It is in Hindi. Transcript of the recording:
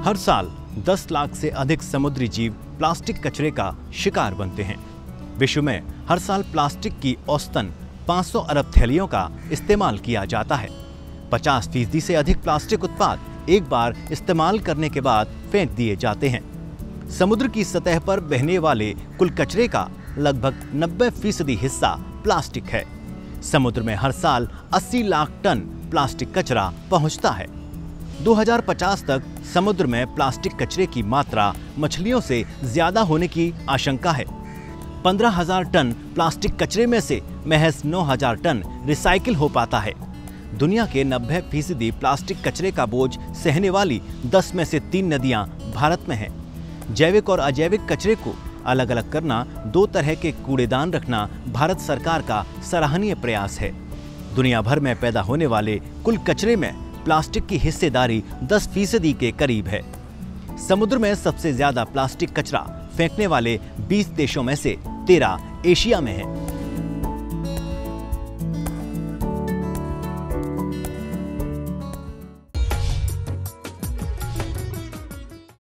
हर साल 10 लाख से अधिक समुद्री जीव प्लास्टिक कचरे का शिकार बनते हैं। विश्व में हर साल प्लास्टिक की औसतन 500 अरब थैलियों का इस्तेमाल किया जाता है। 50% से अधिक प्लास्टिक उत्पाद एक बार इस्तेमाल करने के बाद फेंक दिए जाते हैं। समुद्र की सतह पर बहने वाले कुल कचरे का लगभग 90% हिस्सा प्लास्टिक है। समुद्र में हर साल 80 लाख टन प्लास्टिक कचरा पहुंचता है। 2050 तक समुद्र में प्लास्टिक कचरे की मात्रा मछलियों से ज्यादा होने की आशंका है। 15,000 टन प्लास्टिक कचरे में से महज 9,000 टन रिसाइकिल हो पाता है। दुनिया के 90% प्लास्टिक कचरे का बोझ सहने वाली 10 में से 3 नदियां भारत में हैं। जैविक और अजैविक कचरे को अलग अलग करना, 2 तरह के कूड़ेदान रखना भारत सरकार का सराहनीय प्रयास है। दुनिया भर में पैदा होने वाले कुल कचरे में प्लास्टिक की हिस्सेदारी 10% के करीब है। समुद्र में सबसे ज्यादा प्लास्टिक कचरा फेंकने वाले 20 देशों में से 13 एशिया में है।